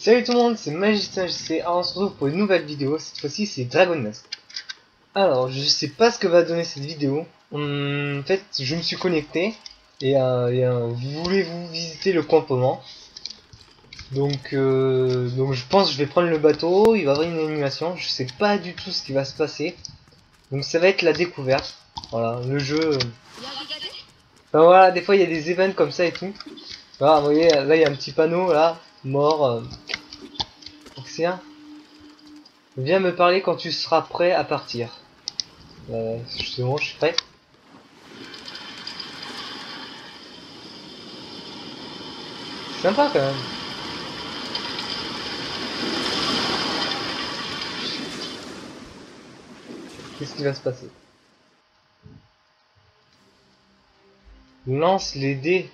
Salut tout le monde, c'est Magicien JC. Alors on se retrouve pour une nouvelle vidéo. Cette fois-ci c'est Dragon Nest. Alors je sais pas ce que va donner cette vidéo. En fait je me suis connecté et voulez-vous visiter le campement. Donc je pense que je vais prendre le bateau. Il va y avoir une animation. Je sais pas du tout ce qui va se passer. Donc ça va être la découverte. Voilà, le jeu. Enfin, voilà, des fois il y a des events comme ça et tout. Voilà, vous voyez, là il y a un petit panneau là, mort. Oxia, viens me parler quand tu seras prêt à partir. Justement, je suis prêt. C'est sympa quand même. Qu'est-ce qui va se passer? Lance les dés.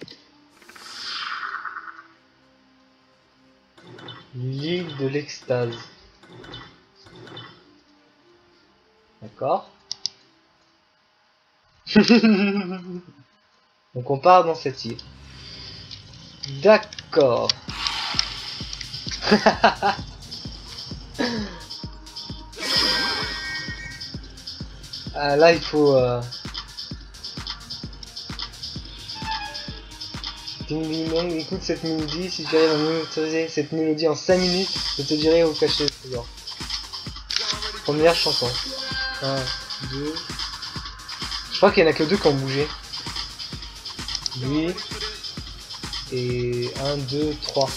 L'île de l'extase. D'accord. Donc on part dans cette île. D'accord. Ah, là il faut... Écoute cette mélodie, si tu arrives à mémoriser cette mélodie en 5 minutes, je te dirai où cacher le trésor. Première chanson. 1, 2... Je crois qu'il y en a que 2 qui ont bougé. Lui. Et 1, 2, 3.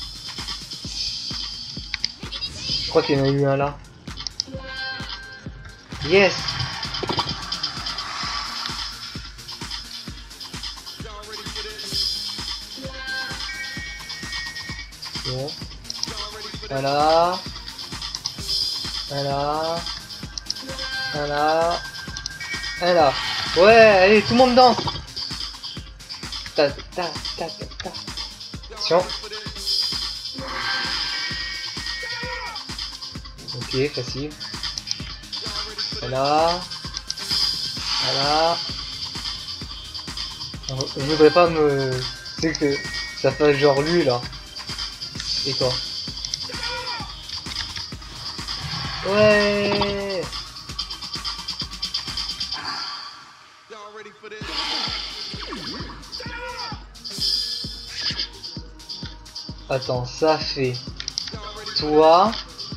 Je crois qu'il y en a eu un là. Yes! Bon. Voilà. Voilà. Voilà. Voilà. Ouais, allez, tout le monde danse. Ta ta ta ta ta. Attention. Ok, facile. Voilà. Voilà. Je voudrais pas me... C'est que ça fait genre lui là. Et toi? Ouais. Attends, ça fait toi,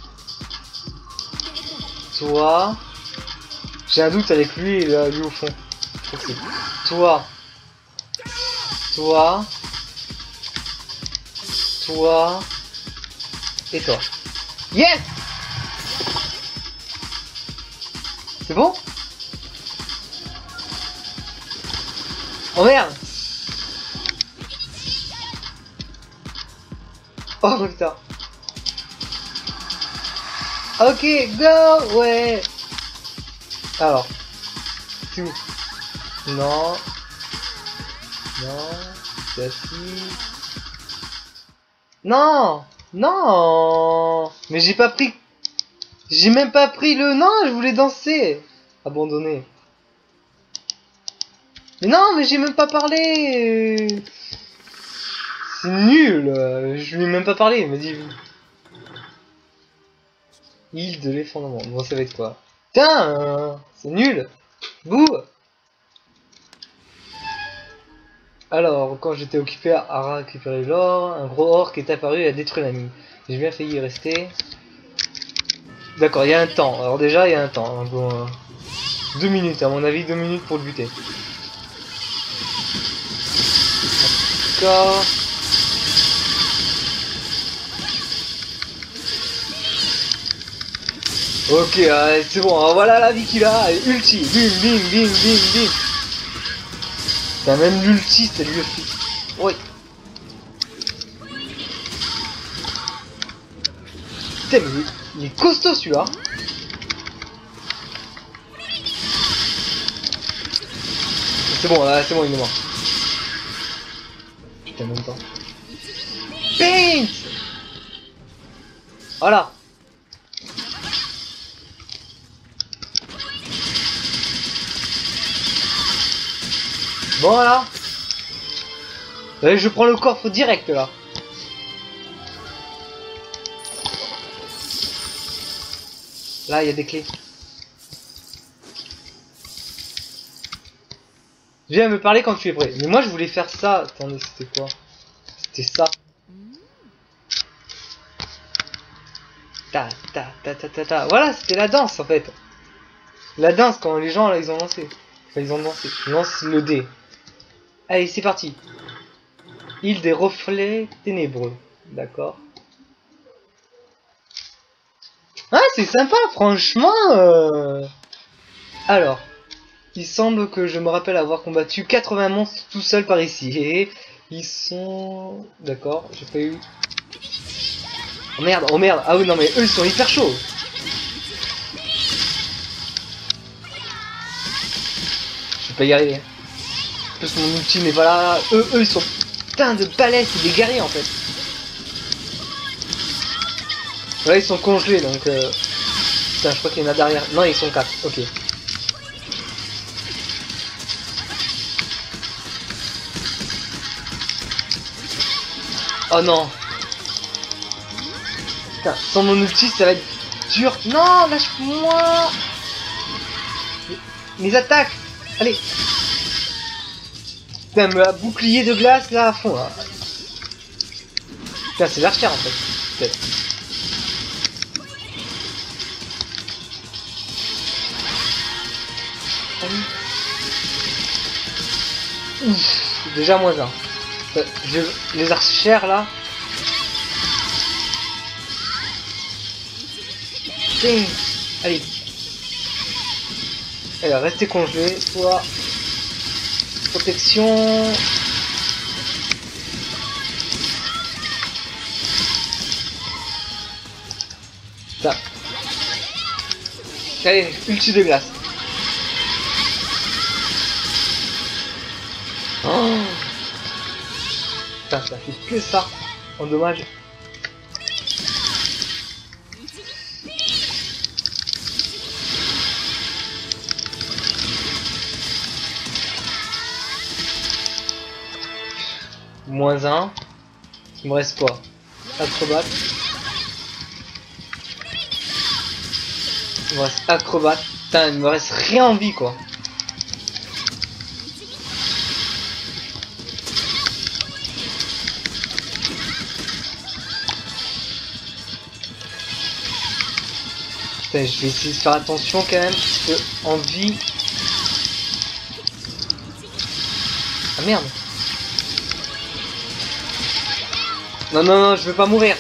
toi. J'ai un doute avec lui et lui au fond. Je crois que c'est toi, toi, toi et toi. Yes! C'est bon? Oh merde! Oh putain! Ok, go! Ouais! Alors, c'est où? Non. Non. C'est assis. Non! Non! Mais j'ai pas pris... J'ai même pas pris le... Non, je voulais danser! Abandonné. Mais non, mais j'ai même pas parlé! C'est nul! Je lui ai même pas parlé, il m'a dit... Île de l'effondrement. Bon, ça va être quoi? Putain! C'est nul! Bouh! Alors, quand j'étais occupé à récupérer l'or, un gros orc est apparu et a détruit la mine. J'ai bien failli y rester. D'accord, il y a un temps. Alors déjà, il y a un temps. Bon, 2 minutes, à mon avis, 2 minutes pour le buter. D'accord. Ok, c'est bon. Alors, voilà la vie qu'il a. Allez, ulti. Bim, bim, bim, bim, bim. T'as même l'ulti, c'est lui aussi. Oui. Putain, mais il est costaud celui-là. C'est bon, c'est bon, il est mort. Putain, même temps. Paint! Voilà. Bon, voilà. Allez, je prends le coffre direct là. Là, il y a des clés. Viens me parler quand tu es prêt. Mais moi, je voulais faire ça. Attendez, c'était quoi? C'était ça. Ta ta ta ta ta ta. Voilà, c'était la danse en fait. La danse quand les gens là ils ont lancé. Enfin, ils ont dansé. Ils lancent le dé. Allez, c'est parti. Île des reflets ténébreux. D'accord. Ah, c'est sympa, franchement. Alors, il semble que je me rappelle avoir combattu 80 monstres tout seul par ici. Et ils sont... D'accord, j'ai pas eu... Oh merde, oh merde. Ah oui, non mais eux ils sont hyper chauds. Je vais pas y arriver. En plus mon ulti n'est pas là. Eux ils sont putain de balèzes, c'est des guerriers en fait. Là ils sont congelés donc... Putain, je crois qu'il y en a derrière. Non, ils sont 4, ok. Oh non. Putain, sans mon ulti ça va être dur. Non, lâche-moi. Mes attaques. Allez. Putain, me bouclier de glace là à fond là. Putain, c'est l'archère en fait. Peut-être. Ouf, déjà moins 1. Les archères là. Ding. Allez. Allez, restez congelés. Toi. Protection. Ça. Allez, ulti de glace. Oh. Putain, ça fait que ça. En dommage. Moins 1. Il me reste quoi? Acrobate. Il me reste acrobate. Putain, il me reste rien en vie quoi. Putain, je vais essayer de faire attention quand même, parce que en vie... Ah merde. Non, non, non, je veux pas mourir.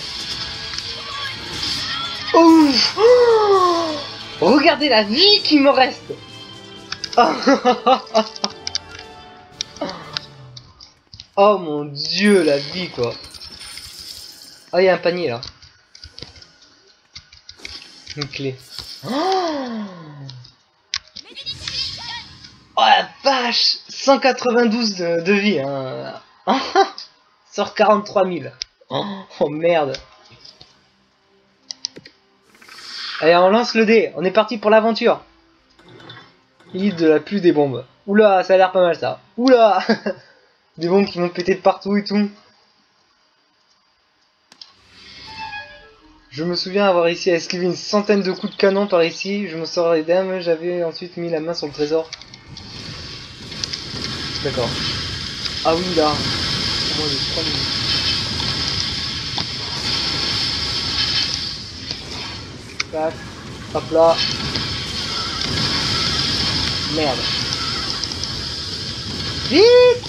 Ouf. Oh, regardez la vie qui me reste. Oh mon dieu, la vie quoi. Oh, il y a un panier là. Une clé. Oh, la vache. 192 de vie hein. Sur 43 000. Oh merde. Allez, on lance le dé. On est parti pour l'aventure. Île de la pluie des bombes. Oula, ça a l'air pas mal ça. Oula. Des bombes qui vont péter de partout et tout. Je me souviens avoir réussi à esquiver une centaine de coups de canon par ici. Je me sors les dames. J'avais ensuite mis la main sur le trésor. D'accord. Ah oui, là. Au moins de 3 minutes. Tac. Hop là. Merde. Vite.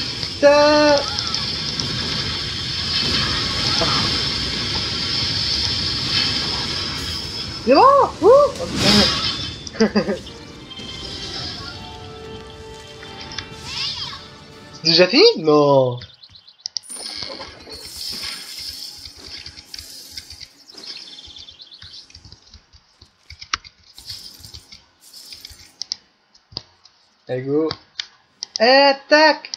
C'est bon. Ouh. Oh, c'est déjà fini? Non. Allez go. Attaque.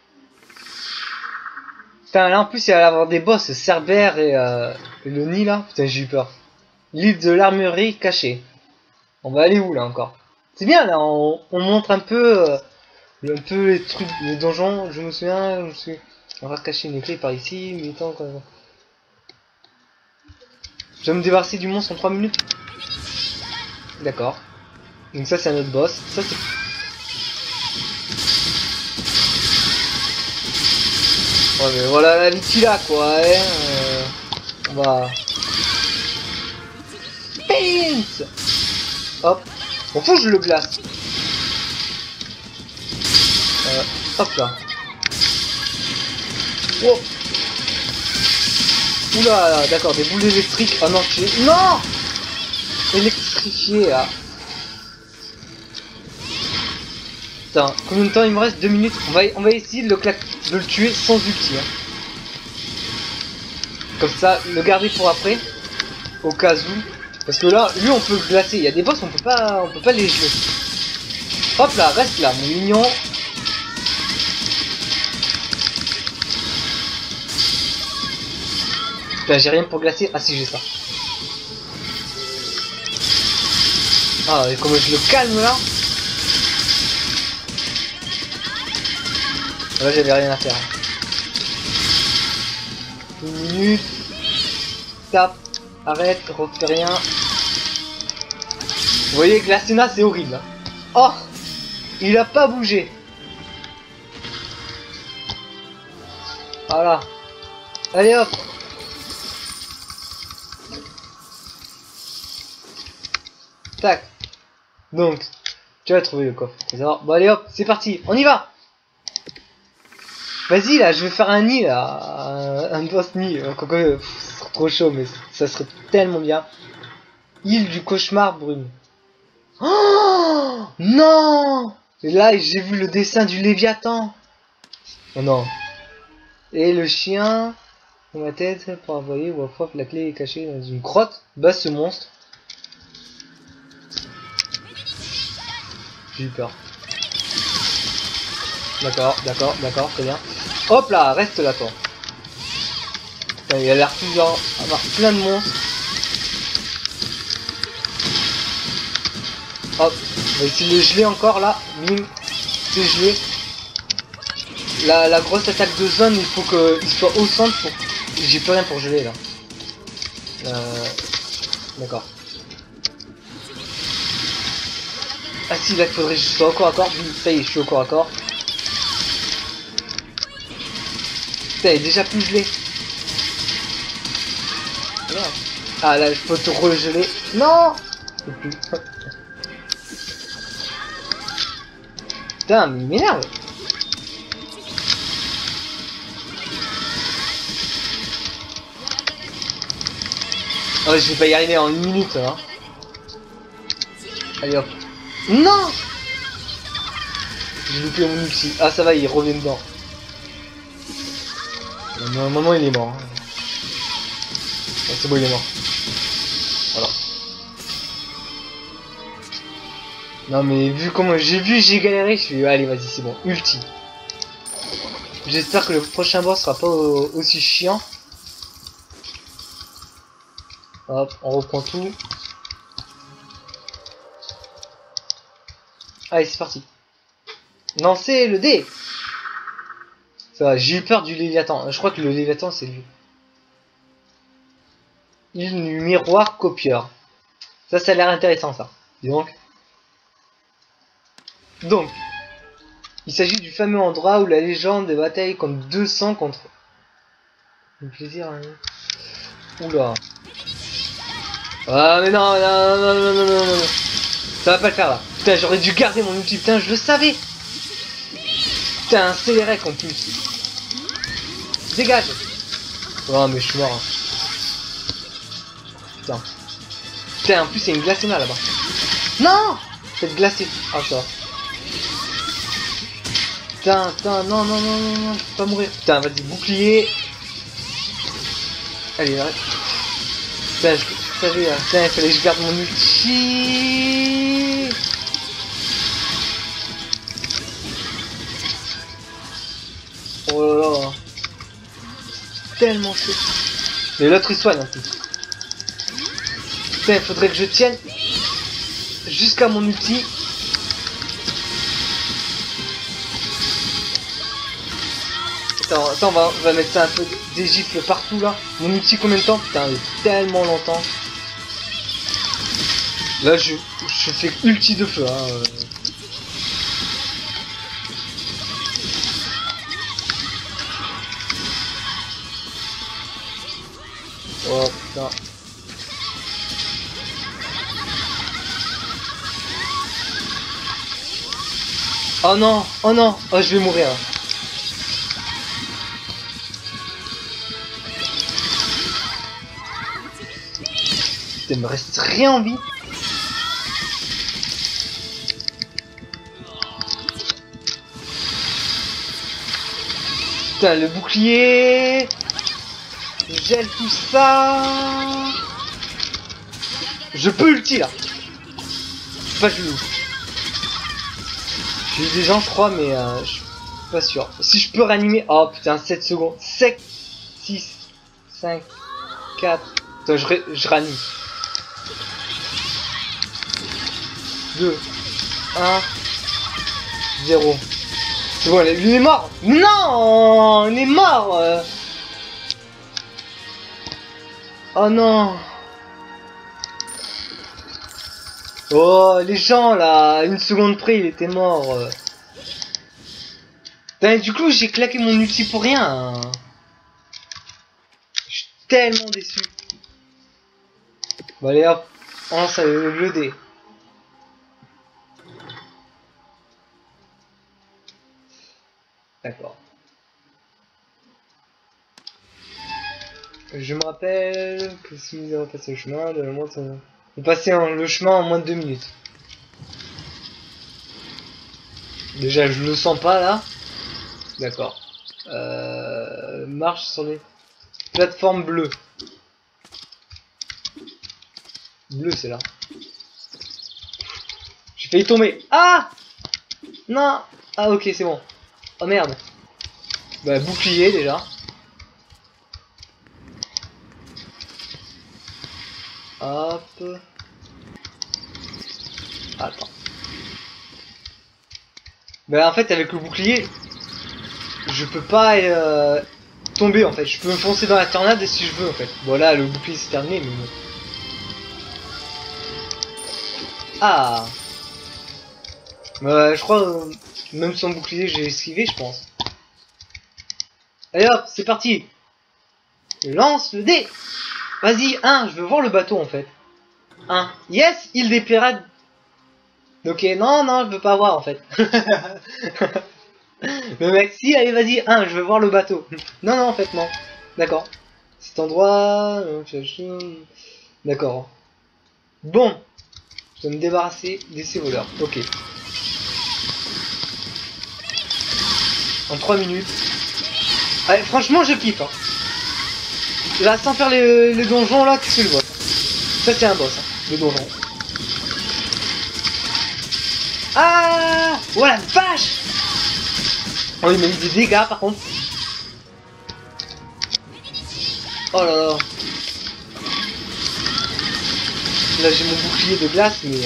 Putain là en plus il va y avoir des boss, Cerbère et le nid là. Putain j'ai eu peur. L'île de l'armurerie cachée. On va aller où là encore? C'est bien là, on montre un peu les trucs, les donjons. Je me souviens, on va cacher une clé par ici, mais attends quoi. Je vais me débarrasser du monstre en 3 minutes. D'accord. Donc ça c'est un autre boss. Ça c'est... Ouais mais voilà la Lucky là quoi, hein. On va... Paint. Hop. Bon faut que je le glace. Hop là. Wow. Oula, d'accord, des boules électriques. Oh non, tu es... Non. Électrifié là. Putain, combien de temps il me reste? 2 minutes. On va essayer de le tuer sans ulti. Hein. Comme ça, le garder pour après. Au cas où. Parce que là, lui on peut le glacer. Il y a des boss, on peut pas les geler. Hop là, reste là, mon mignon. Putain, j'ai rien pour glacer. Ah si, j'ai ça. Ah, et comment je le calme là. Là, j'avais rien à faire. 1 minute. Tape. Arrête, refais rien. Vous voyez que la Senna c'est horrible. Hein. Oh, il a pas bougé. Voilà. Allez hop. Tac. Donc, tu vas trouver le coffre. Bon allez hop, c'est parti, on y va. Vas-y là, je vais faire un nid là, un boss nid. Ce serait trop chaud, mais ça serait tellement bien. Île du cauchemar brune. Oh non. Et là, j'ai vu le dessin du Léviathan. Oh non. Et le chien dans ma tête pour envoyer ou à la clé est cachée dans une grotte. Bat ce monstre. J'ai eu peur. D'accord, très bien. Hop là, reste là toi. Il a l'air toujours avoir plein de monstres. Hop, on va essayer de le geler encore là. Bim, c'est gelé. La grosse attaque de zone, il faut qu'il soit au centre pour... J'ai plus rien pour geler là. D'accord. Ah si, là il faudrait que je sois au corps à corps. Ça y est, je suis au corps à corps. Putain, il est déjà plus gelé. Merde. Ah là, je peux te regeler. Non. Putain, mais il m'énerve. Oh, je vais pas y arriver en 1 minute, hein. Allez hop. Non. J'ai loupé mon ulti. Ah ça va, il revient dedans. À un moment il est mort. Hein. Ah, c'est bon, il est mort. Voilà. Non mais vu comment j'ai galéré, je suis allez vas-y c'est bon, ulti. J'espère que le prochain boss sera pas aussi chiant. Hop, on reprend tout. Allez c'est parti. Lancez le dé. Ça va, j'ai eu peur du Léviathan. Je crois que le Léviathan c'est lui. Île du miroir copieur. Ça a l'air intéressant ça. Dis donc, il s'agit du fameux endroit où la légende des batailles compte 200 contre... Le plaisir... Hein. Oula. Ah mais non, non. Ça va pas le faire là. Putain, j'aurais dû garder mon ulti. Putain, je le savais. Putain, un Célérec en plus. Dégage. Oh mais je suis mort. Hein. Putain. Putain, en plus il y a une glacéna là-bas. Non. C'est glacé. Ah ça. Putain, non, je peux pas mourir. Putain, vas-y, bouclier. Allez, arrête. Putain, je savais, putain, il fallait que je garde mon ulti. Oh là là. Tellement chaud. Mais l'autre il soigne en plus. Putain, il faudrait que je tienne jusqu'à mon ulti. Attends, on va mettre ça un peu des gifles partout là. Mon ulti combien de temps? Putain, il est tellement longtemps. Là je Je fais ulti de feu, hein. Oh putain. Oh non, oh non, oh je vais mourir. Putain, il me reste rien en vie. Putain, le bouclier. Gèle tout ça. Je peux ulti là. Pas je loupe. J'ai eu des gens je crois mais je suis pas sûr. Si je peux réanimer. Oh putain 7 secondes. 7, 6, 5, 4. Attends je réanime. 2, 1, 0. C'est bon, il est mort. Non, il est mort. Oh non. Oh, les gens là, une seconde près, il était mort. Putain, du coup, j'ai claqué mon ulti pour rien. Je suis tellement déçu. Bon, allez hop, on lance le dé. D'accord. Je me rappelle que si nous avons passé le chemin, on passait le chemin en moins de 2 minutes. Déjà, je le sens pas là. D'accord. Marche sur les plateformes bleues. Bleu, c'est là. J'ai failli tomber. Ah non. Ah ok, c'est bon. Oh merde. Bah bouclier déjà. Hop. Attends. Bah en fait avec le bouclier, je peux pas tomber en fait. Je peux me foncer dans la tornade si je veux en fait. Bon là le bouclier c'est terminé mais bon. Ah. Je crois même sans bouclier j'ai esquivé je pense. Allez hop, c'est parti. Lance le dé. Vas-y, 1, je veux voir le bateau en fait. 1. Yes, île des pirates. Ok, non, non, je veux pas voir en fait. Mais mec, si, allez, vas-y, 1, je veux voir le bateau. Non, non, en fait, non. D'accord. Cet endroit... D'accord. Bon. Je dois me débarrasser de ces voleurs. Ok. En 3 minutes. Allez, franchement, je kiffe. Hein. Là, sans faire les donjons, là, tu fais le boss. Ça, c'est un boss, hein, le donjon. Ah! Oh la vache! Oh, il m'a mis des dégâts, par contre. Oh là là. Là, j'ai mon bouclier de glace, mais...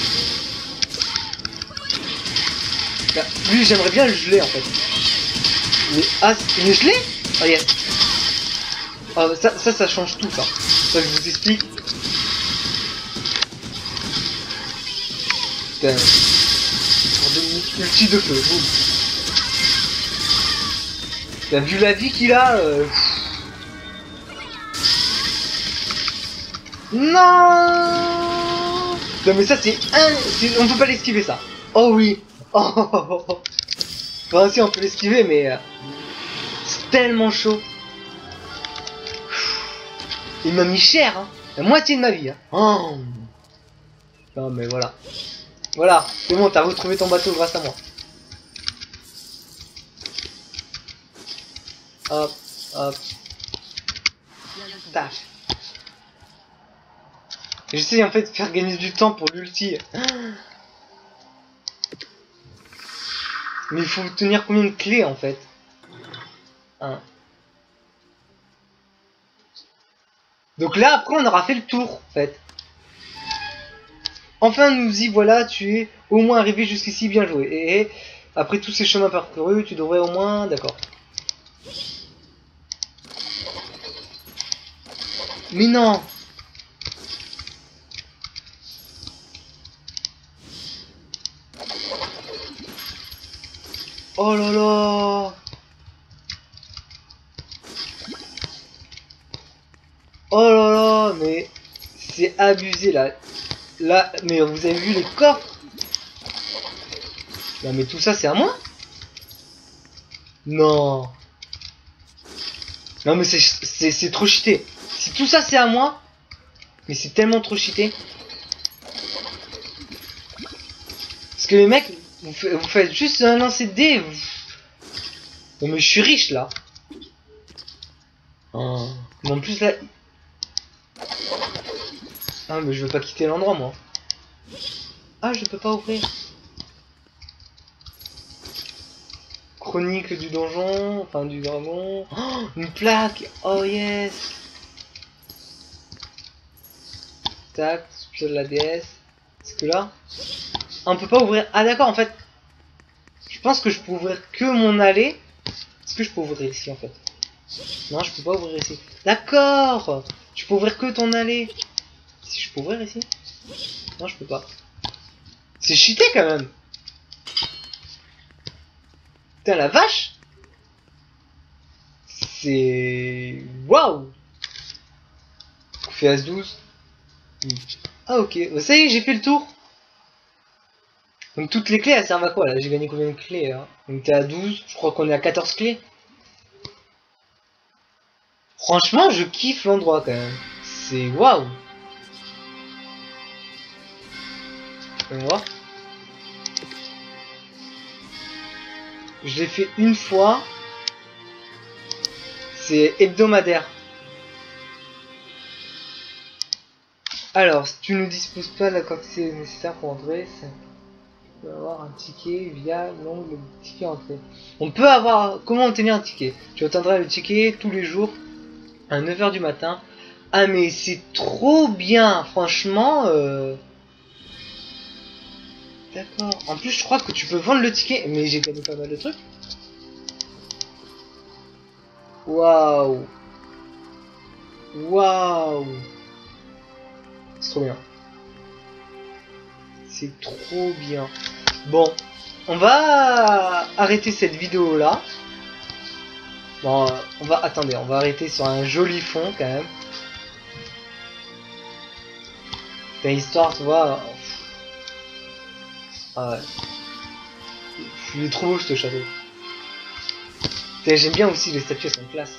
Là, lui, j'aimerais bien le geler, en fait. Mais... Ah, mais gelé? Oh, yes. Oh, ça change tout, ça. Ça, je vous explique. Putain. Ulti de feu. T'as vu la vie qu'il a Non. Non mais ça c'est on peut pas l'esquiver ça. Oh oui. Oh. Enfin si on peut l'esquiver mais c'est tellement chaud. Il m'a mis cher hein. La moitié de ma vie hein. Oh. Non mais voilà. Voilà, c'est bon, t'as retrouvé ton bateau grâce à moi. Hop, hop. Tac. J'essaie en fait de faire gagner du temps pour l'ulti. Mais il faut tenir combien de clés en fait? 1. Donc là après on aura fait le tour en fait. Enfin nous y voilà, tu es au moins arrivé jusqu'ici, bien joué. Et après tous ces chemins parcourus, tu devrais au moins... D'accord. Mais non. Oh là là. Oh là là, mais c'est abusé là. Là, mais vous avez vu les coffres? Non mais tout ça c'est à moi? Non. Non mais c'est trop cheaté. Si tout ça c'est à moi, mais c'est tellement trop cheaté. Parce que les mecs, vous faites juste un lancer de dés. Non mais je suis riche là. Oh. Mais en plus là... Ah mais je veux pas quitter l'endroit moi. Ah je peux pas ouvrir. Chronique du donjon, enfin du dragon. Oh, une plaque. Oh yes. Tac, pied de la déesse. Est-ce que là on peut pas ouvrir. Ah d'accord en fait. Je pense que je peux ouvrir que mon allée. Est-ce que je peux ouvrir ici en fait? Non je peux pas ouvrir ici. D'accord. Tu peux ouvrir que ton allée. Si je peux ouvrir ici? Non je peux pas. C'est cheaté quand même. Putain la vache. C'est... Waouh. On fait As-12. Ah ok, ça y est j'ai fait le tour. Donc toutes les clés elles servent à quoi là? J'ai gagné combien de clés là? On était à 12, je crois qu'on est à 14 clés. Franchement je kiffe l'endroit quand même. C'est waouh. On voit. Je l'ai fait une fois. C'est hebdomadaire. Alors, si tu ne disposes pas de la quantité nécessaire pour entrer, tu peux avoir un ticket via l'onglet ticket entrée. On peut avoir... Comment obtenir un ticket? Tu obtiendras le ticket tous les jours à 9 h du matin. Ah mais c'est trop bien, franchement. D'accord. En plus, je crois que tu peux vendre le ticket. Mais j'ai gagné pas mal de trucs. Waouh. Waouh. C'est trop bien. C'est trop bien. Bon, on va arrêter cette vidéo là. Bon, on va attendez, on va arrêter sur un joli fond quand même. T'as histoire, tu vois. Ah ouais. Il est trop beau ce château. J'aime bien aussi les statues, elles sont classe.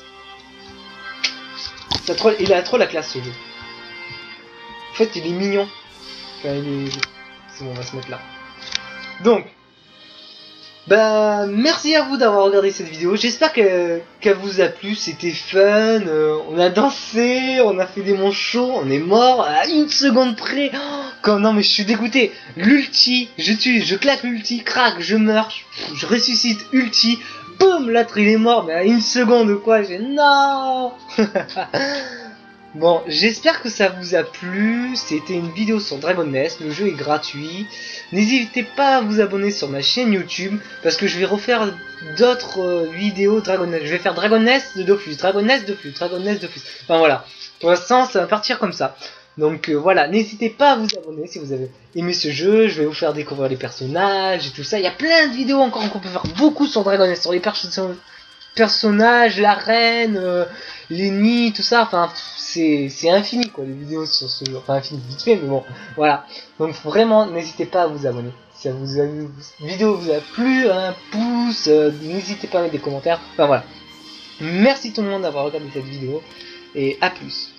Il a trop la classe ce jeu. En fait, il est mignon. Enfin, c'est bon, on va se mettre là. Donc, bah, merci à vous d'avoir regardé cette vidéo. J'espère qu'elle vous a plu. C'était fun. On a dansé, on a fait des manchots, on est mort à une seconde près. Oh, non, mais je suis dégoûté. L'ulti, je tue, je claque l'ulti, crac, je meurs, je ressuscite, ulti. Boum, l'autre il est mort, mais à une seconde quoi. Non. Bon, j'espère que ça vous a plu. C'était une vidéo sur Dragon Nest. Le jeu est gratuit. N'hésitez pas à vous abonner sur ma chaîne YouTube parce que je vais refaire d'autres vidéos Dragon Nest. Je vais faire Dragon Nest de Dofus, Dragon Nest de Dofus, Dragon Nest de Dofus. Enfin voilà. Pour l'instant, ça va partir comme ça. Donc voilà, n'hésitez pas à vous abonner si vous avez aimé ce jeu. Je vais vous faire découvrir les personnages et tout ça. Il y a plein de vidéos encore qu'on peut faire beaucoup sur Dragon Nest, sur les personnages, la reine, les nids, tout ça. Enfin, c'est infini quoi les vidéos sur ce jeu. Enfin infini vite fait, mais bon, voilà. Donc vraiment, n'hésitez pas à vous abonner. Si cette vidéo vous a plu, un pouce, n'hésitez pas à mettre des commentaires. Enfin voilà. Merci tout le monde d'avoir regardé cette vidéo et à plus.